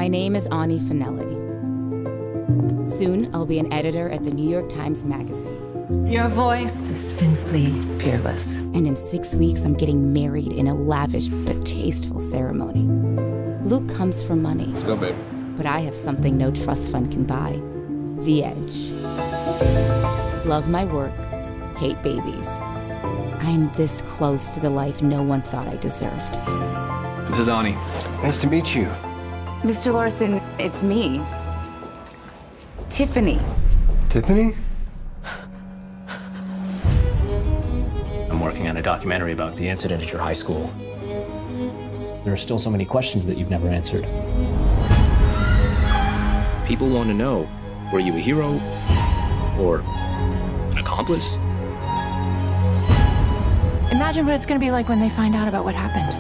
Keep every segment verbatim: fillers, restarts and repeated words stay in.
My name is Ani Finelli. Soon, I'll be an editor at the New York Times Magazine. Your voice is simply peerless. And in six weeks, I'm getting married in a lavish but tasteful ceremony. Luke comes for money. Let's go, babe. But I have something no trust fund can buy. The edge. Love my work, hate babies. I am this close to the life no one thought I deserved. This is Ani. Nice to meet you. Mister Larson, it's me. Tiffany. Tiffany? I'm working on a documentary about the incident at your high school. There are still so many questions that you've never answered. People want to know, were you a hero or an accomplice? Imagine what it's going to be like when they find out about what happened.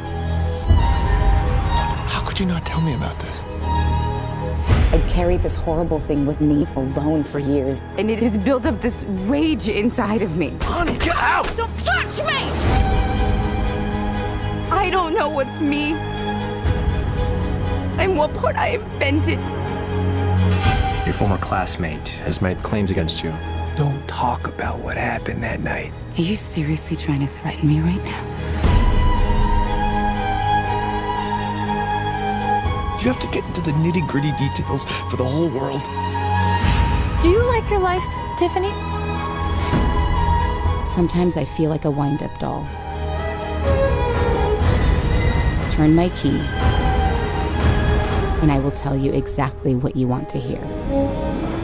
How could you not tell me about this? I carried this horrible thing with me alone for years, and it has built up this rage inside of me. Honey, get out! Don't touch me! I don't know what's me and what part I invented. Your former classmate has made claims against you. Don't talk about what happened that night. Are you seriously trying to threaten me right now? You have to get into the nitty-gritty details for the whole world. Do you like your life, Tiffany? Sometimes I feel like a wind-up doll. Turn my key, and I will tell you exactly what you want to hear.